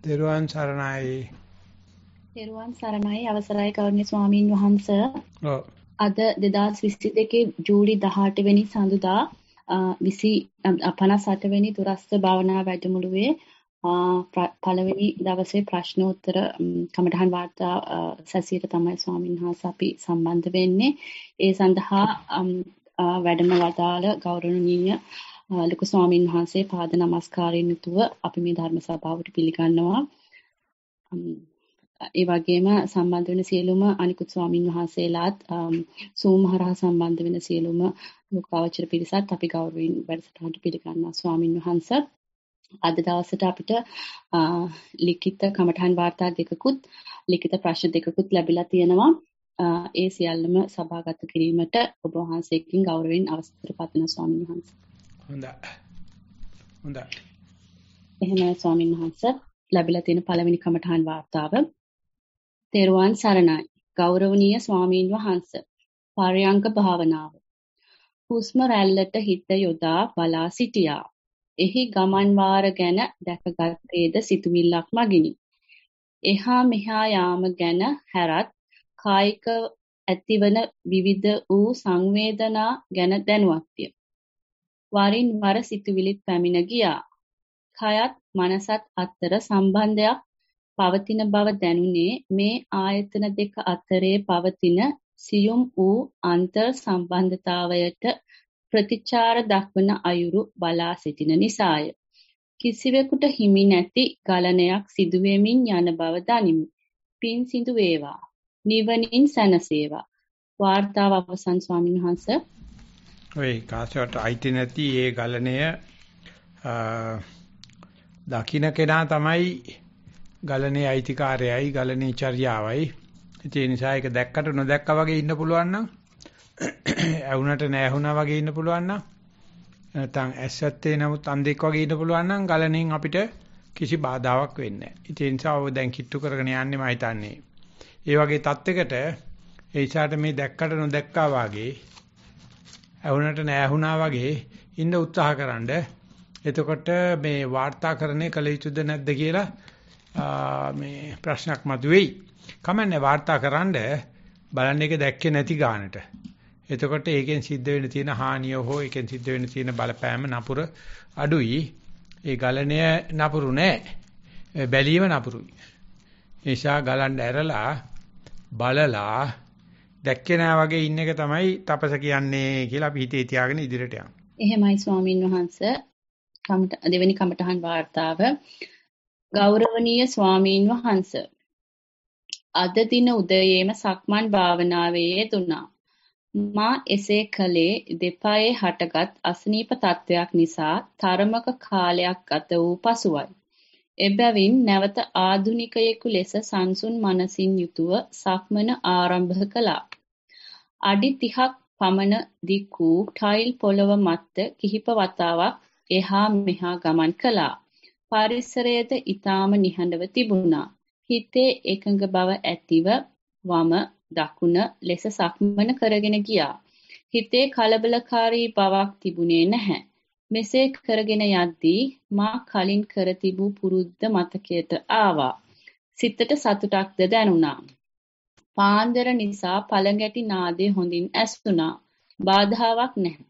දේරුවන් සරණයි. දේරුවන් සරණයි අවසරයි ගෞරවනීය ස්වාමීන් වහන්සේ. අද 2022 ජූලි 18 වෙනි සඳුදා 58 වෙනි දුරස්ත භාවනා වැඩමුළුවේ පළවෙනි දවසේ ප්‍රශ්නෝත්තර කමඨහන් වාර්තා සැසියට තමයි ස්වාමීන් වහන්සේ අපි සම්බන්ධ වෙන්නේ. ඒ සඳහා වැඩම වදාළ ගෞරවනීය ලොකු ස්වාමීන් වහන්සේ පාද නමස්කාරයෙන් යුතුව අපි මේ ධර්ම සභාවට පිළිගන්නවා. ඒ වගේම සම්බන්ධ වෙන සියලුම අනිකුත් ස්වාමීන් වහන්සේලාත් සූම් හරහා සම්බන්ධ වෙන සියලුම ලෝකාවචර පිරිසත් අපි ගෞරවයෙන් වැඩසටහනට පිළිගන්නවා ස්වාමීන් වහන්සේ. අද දවසට අපිට ලිඛිත කමඨහන් වාර්තා දෙකකුත් ලිඛිත ප්‍රශ්න දෙකකුත් ලැබිලා තියෙනවා. ඒ සියල්ලම සභාගත කිරීමට ඔබ වහන්සේකින් ගෞරවයෙන් අවසර පතන ස්වාමීන් වහන්සේ. හොඳයි. එහෙමයි ස්වාමීන් වහන්සේ. ලැබිලා තියෙන පළවෙනි කමඨහන් වාර්තාව. තෙරුවන් සරණයි. ගෞරවනීය ස්වාමීන් වහන්සේ. පරයන්ක භාවනාව. හුස්ම රැල්ලට හිත යොදා බලා සිටියා. එහි ගමන් වාර ගැන දැකගත්තේද සිතුවිල්ලක් මගිනි. එහා මෙහා යාම ගැන හැරත් කායික ඇතිවන විවිධ වූ සංවේදනා ගැන දැනුවත්ය. වරින් වර සිතුවිලිත් පැමිණ ගියා. කයත් මනසත් අතර සම්බන්ධයක් පවතින බව දැනුනේ මේ ආයතන දෙක අතරේ පවතින සියුම් වූ අන්තර් සම්බන්ධතාවයට ප්‍රතිචාර දක්වන අයුරු බලා සිටින නිසාය. කිසිවෙකුට හිමි නැති ගලණයක් සිදුවෙමින් යන බව දනිමි. පින් සිදු වේවා. නිවනින් සැනසේවා. වාර්තාව අවසන් ස්වාමීන් වහන්සේ. ඔය කාසයට අයිති නැති ඒ ගලණය දකින්න කෙනා තමයි ගලණේ අයිතිකාරයයි ගලණේ චර්යාවයි. ඒ නිසා ඒක දැක්කට නොදැක්කා වගේ ඉන්න පුළුවන් නම් ඇහුණට නැහුණා වගේ ඉන්න පුළුවන් නම් නැත්නම් ඇස්සත්තේ නමුත් අන්ධෙක් වගේ ඉන්න පුළුවන් නම් ගලණෙන් අපිට කිසි බාධාවක් වෙන්නේ නැහැ. ඒ නිසා ඔය දැන් කිට්ටු කරගෙන යන්නේ මම හිතන්නේ. ඒ වගේ තත්යකට ඒ ඉසాత මේ දැක්කට නොදැක්කා වගේ ඇහුණට නැහුණා වගේ ඉන්න උත්සාහකරනද එතකොට මේ වාර්තාකරණය කළ යුතුද නැද්ද කියලා මේ ප්‍රශ්නයක් මතුවේයි. කමන්නේ වාර්තාකරනද බලන්න එක දැක්කේ නැති ගානට. එතකොට ඒකෙන් සිද්ධ වෙන්න තියෙන හානිය හෝ ඒකෙන් සිද්ධ වෙන්න තියෙන බලපෑම නපුර අඩුයි. ඒ ගලණය නපුරු නෑ. බැලීම නපුරුයි. නිසා ගලන්න ඇරලා බලලා දැක්කේ නෑ වගේ ඉන්න එක තමයි තපස කියන්නේ කියලා අපි හිතේ තියාගෙන ඉදිරියට යමු. එහෙමයි ස්වාමීන් වහන්සේ. දෙවෙනි කමඨහන් වාර්තාව. ගෞරවනීය ස්වාමීන් වහන්සේ. අද දින උදයේම සක්මන් භාවනාවේ යෙදුණා. මා එසේ කළේ දෙපයේ හටගත් අසනීප තත්වයක් නිසා තරමක කාලයක් ගත වූ පසුවයි. එබැවින් නැවත ආධුනිකයෙකු ලෙස සංසුන් මනසින් යුතුව සක්මන ආරම්භ කළා. අඩි 30ක් පමණ දික් වූ ටයිල් පොළව මත කිහිප වතාවක් එහා මෙහා ගමන් කළා. පරිසරයද ඊටාම නිහඬව තිබුණා. හිතේ එකඟ බව ඇතිව වම දකුණ ලෙස සක්මන කරගෙන ගියා. හිතේ කලබලකාරී බවක් තිබුණේ නැහැ. මෙසේ කරගෙන යද්දී මා කලින් කර තිබූ පුරුද්ද මතකයට ආවා. සිතට සතුටක්ද දැනුණා. පාන්දර නිසා පළඟැටි නාදය හොඳින් ඇසුණා. බාධාවක් නැහැ.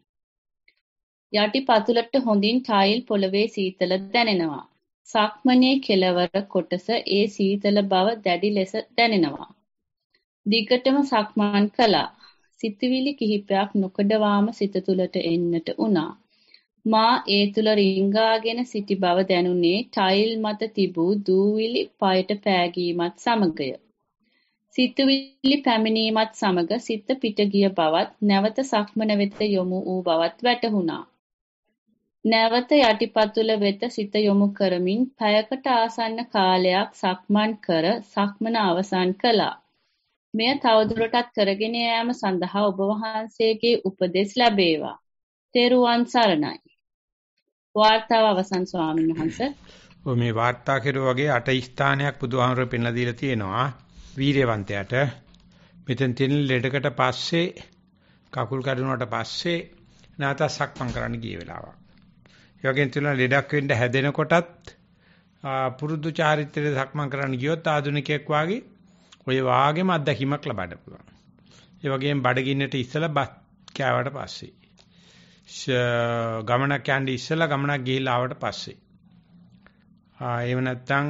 යටි පතුලට හොඳින් ටයිල් පොළවේ සීතල දැනෙනවා. සක්මනේ කෙළවර කොටස ඒ සීතල බව දැඩි ලෙස දැනෙනවා. දිගටම සක්මන් කළා. සිතුවිලි කිහිපයක් නොකඩවාම සිත තුළට එන්නට වුණා. මා ඒ තුළ රිංගාගෙන සිටි බව දැනුනේ ටයිල් මත තිබූ දූවිලි පයට පෑගීමත් සමගය. සිතුවිලි පැමිණීමත් සමග සිත පිට ගිය බවත් නැවත සක්මන වෙත යොමු වූ බවත් වැටහුණා. නැවත යටිපතුල වෙත සිත යොමු කරමින් පැයකට ආසන්න කාලයක් සක්මන් කර සක්මන අවසන් කළා. මෙය තවදුරටත් කරගෙන යාම සඳහා ඔබ වහන්සේගේ උපදෙස් ලැබේවා. තෙරුවන් සරණයි. වාර්තාව අවසන් ස්වාමීන් වහන්සේ. ඔය මේ වාර්තා කෙරුවා වගේ 8 ස්ථානයක් බුදුහාමර පෙන්ලා දීලා තියෙනවා. වීරයවන්තයාට මෙතෙන් තියෙන ලෙඩකට පස්සේ කකුල් කඩුණාට පස්සේ නැවත සක්මන් කරන්න ගිය වෙලාවක්. ඒ වගේම තුන ලෙඩක් වෙන්න හැදෙනකොටත් පුරුදු චාරිත්‍රයේ සක්මන් කරන්න ගියොත් ආධුනිකයෙක් වාගේ ඔය වාගේම අත්දැකීමක් ලබන්න පුළුවන්. ඒ වගේම බඩගින්නට ඉස්සලා බස් කෑවට පස්සේ ගමනක් යන්නේ ඉස්සලා ගමනක් ගිහිල්ලා ආවට පස්සේ එහෙම නැත්නම්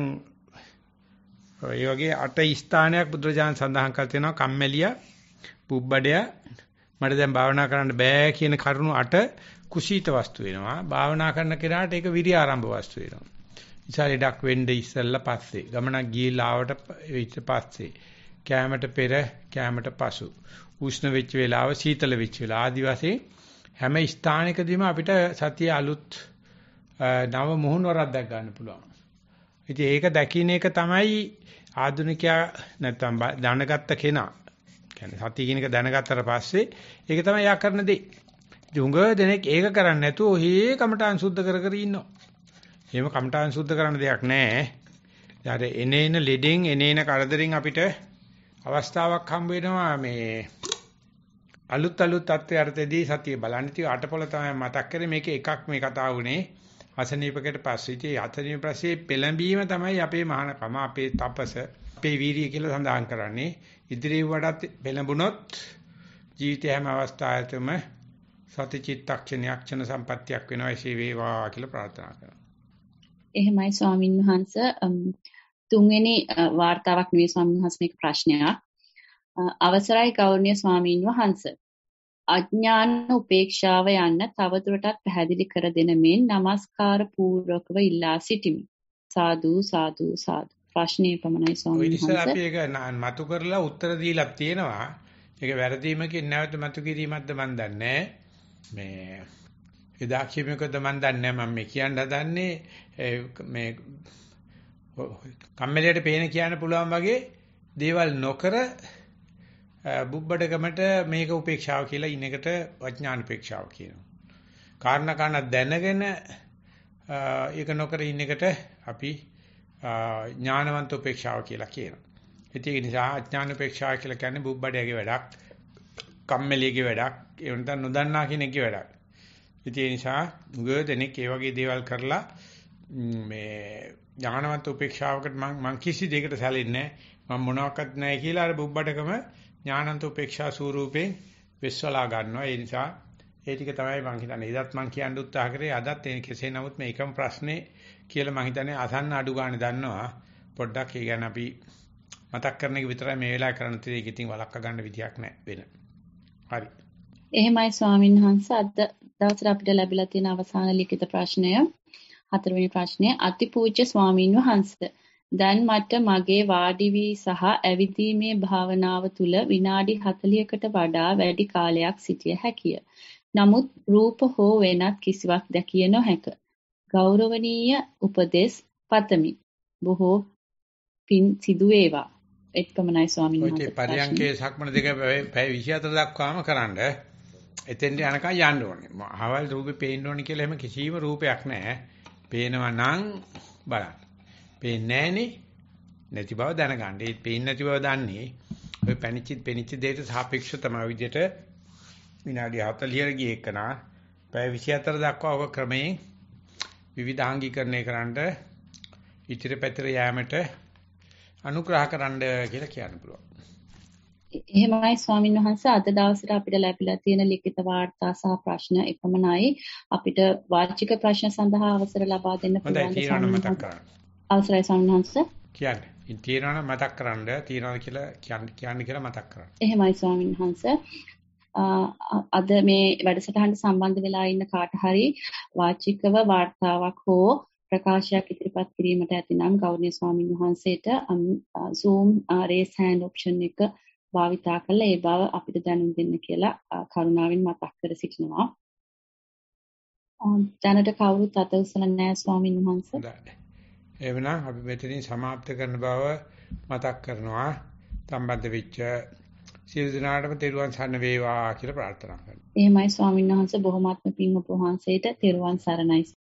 ඒ වගේ 8 ස්ථානයක් බුදුරජාණන් සඳහන් කර තියෙනවා කම්මැලිය පුබ්බඩය මට දැන් භාවනා කරන්න බෑ කියන කරුණු 8 කුසීත වස්තු වෙනවා. භාවනා කරන කෙනාට ඒක විරිය ආරම්භ වස්තු වෙනවා. ඉතින් ලඩක් වෙන්නේ ඉස්සෙල්ලා පස්සේ ගමනක් ගිහිල්ලා ආවට ඊට පස්සේ කැමරට පෙර කැමරට පසු උෂ්ණ වෙච්ච වෙලාව සීතල වෙච්ච වෙලාව ආදි වශයෙන් හැම ස්ථානයකදීම අපිට සතිය අලුත් නව මොහොනවරක් දැක් ගන්න පුළුවන්. ඉතින් ඒක දකින්න එක තමයි ආධුනිකයා නැත්තම් දැනගත්ත කෙනා. කියන්නේ සතිය කියන එක දැනගත්තට පස්සේ ඒක තමයි යා කරන දේ. ජුංග දෙනෙක් ඒක කරන්නේ නැතුව ඔහේ කමඨාන් සුද්ධ කර කර ඉන්නවා. එහෙම කමඨාන් සුද්ධ කරන්න දෙයක් නැහැ. ඊට එනේන ලෙඩෙන් එනේන කරදරින් අපිට අවස්ථාවක් හම්බ වෙනවා මේ අලුත් තත්ත්වයටදී සතිය බලන්න. ඉතින් අටපොළ තමයි මතක් කරේ මේක එකක් මේ කතාව උනේ අසනීපකට පස්සේ. ඉතින් අසනීප ප්‍රශ්නේ පෙළඹීම තමයි අපේ මහානකම අපේ තපස අපේ වීරිය කියලා සඳහන් කරන්නේ. ඉදිරිය වඩාත් පෙළඹුණොත් ජීවිතය හැම අවස්ථාවකම සති චිත්තක්ෂණයක් ක්ෂණ සම්පත්තියක් වෙනවා. එසේ වේවා කියලා ප්‍රාර්ථනා කරනවා. එහෙමයි ස්වාමින් වහන්සේ. තුන්වෙනි වார்த்தාවක් නෙවෙයි ස්වාමින් වහන්සේ මේක ප්‍රශ්නයක්. අවසරයි ගෞරවනීය ස්වාමින් වහන්සේ. අඥාන උපේක්ෂාව යන්න තවදුරටත් පැහැදිලි කර දෙන මෙන් নমස්කාර පූර්වකව ඉල්ලා සිටිමි. සාදු සාදු සාදු. ප්‍රශ්නේ පමණයි ස්වාමීන් වහන්සේ. ඔය ඉස්සර අපි ඒක මතු කරලා උත්තර දීලා තියෙනවා. ඒක වැරදීමකින් නැවත මතු කිරීමක්ද මන් දන්නේ මේ එදා කියමුකද මන් දන්නේ මම මේ කියන්න හදන්නේ මේ කම්මැලියට පේන කියන්න පුළුවන් වගේ දේවල් නොකර බුබ්බඩකමට මේක උපේක්ෂාව කියලා ඉන්න එකට අඥාන උපේක්ෂාව කියනවා. කාරණා කාරණා දැනගෙන ඒක නොකර ඉන්න එකට අපි ඥානවන්ත උපේක්ෂාව කියලා කියනවා. ඒක නිසා අඥාන උපේක්ෂාව කියලා කියන්නේ බුබ්බඩයාගේ වැඩක්, කම්මැලියගේ වැඩක්, ඒ වෙනතන නොදන්නා කෙනෙක්ගේ වැඩක්. ඒ නිසා මුගදෙනෙක් ඒ වගේ දේවල් කරලා මේ ඥානවන්ත උපේක්ෂාවකට මම කිසි දෙයකට සැලෙන්නේ නැහැ. මම මොනවාක්වත් නැහැ කියලා අර බුබ්බඩකම ඥානන්ත උපේක්ෂා ස්වරූපයෙන් විශ්වලා ගන්නවා. ඒ නිසා ඒ ටික තමයි මම හිතන්නේ. එදත් මම කියන්න උත්සාහ කරේ. අදත් ඒ කෙසේ නමුත් මේ එකම ප්‍රශ්නේ කියලා මම හිතන්නේ අසන්න අඩු ගන්න දන්නවා. පොඩ්ඩක් ඒ ගැන අපි මතක් කරන එක විතරයි මේ වෙලාවේ කරන්න තියෙන්නේ. ඒක ඉතින් වළක්වා ගන්න විදියක් නැහැ වෙන. හරි. එහෙමයි ස්වාමීන් වහන්සේ. අද දවසට අපිට ලැබිලා තියෙන අවසාන ලිඛිත ප්‍රශ්නය 4 වෙනි ප්‍රශ්නය. අතිපූජ්‍ය ස්වාමීන් වහන්සේ, දැන් මට මගේ වාඩි වී සහ ඇවිදීමේ භාවනාව තුළ විනාඩි 40කට වඩා වැඩි කාලයක් සිටිය හැකිය. නමුත් රූප හෝ වෙනත් කිසිවක් දැකිය නොහැක. ගෞරවනීය උපදෙස් පතමි. බොහෝ පින් සිදු වේවා. එක්කමයි ස්වාමීන් වහන්සේ. ඔය පරියන්කේ සක්මන දෙක පැය 24 දක්වාම කරන්න. එතෙන්ට යනකම් යන්න ඕනේ. අවල් රූපේ පේන්න ඕනේ කියලා එහෙම කිසිම රූපයක් නැහැ. පේනවා නම් බලන්න. පේන්නේ නැහනේ. නැති බව දැනගන්න. ඒ පේන්නේ නැති බව දන්නේ ඔය පෙනිච්ච දෙයට සාපේක්ෂව තමයි විදිහට විනාඩි 40 ගිය එකනා පැය 24 දක්වා ඔක ක්‍රමයෙන් විවිධාංගීකරණය කරන්න ඉතිරි පැතිර යෑමට අනුග්‍රහ කරන්න කියලා කියන්න පුළුවන්. එහෙමයි ස්වාමීන් වහන්සේ. අද දවසට අපිට ලැබිලා තියෙන ලිඛිත වාර්තා සහ ප්‍රශ්න එකමනයි. අපිට වාචික ප්‍රශ්න සඳහා අවසර ලබා දෙන්න පුළුවන්. අවසරයි ස්වාමීන් වහන්සේ. කියන්නේ. ඉතිරණ මතක් කරන්න තියනවා කියලා කියන්නේ කියලා මතක් කරන්න. එහෙමයි ස්වාමීන් වහන්සේ. අද මේ වැඩසටහනට සම්බන්ධ වෙලා ඉන්න කාට හරි වාචිකව වාර්තාවක් හෝ ප්‍රකාශයක් ඉදිරිපත් කිරීමට ඇතිනම් ගෞරවනීය ස්වාමීන් වහන්සේට Zoom raise hand option එක භාවිතා කරලා ඒ බව අපිට දැනුම් දෙන්න කියලා කරුණාවෙන් මතක් කර සිටිනවා. දැනට කවුරුත් අත උස්සලා නැහැ ස්වාමීන් වහන්සේ. එවනම් අපි මෙතනින් સમાપ્ત කරන බව මතක් කරනවා. සම්බන්ධ වෙච්ච සියලු දෙනාටම තෙරුවන් සරණ වේවා කියලා ප්‍රාර්ථනා කරනවා. එහෙමයි ස්වාමීන් වහන්සේ. බොහොමත්ම පින් ඔබ වහන්සේට තෙරුවන් සරණයි.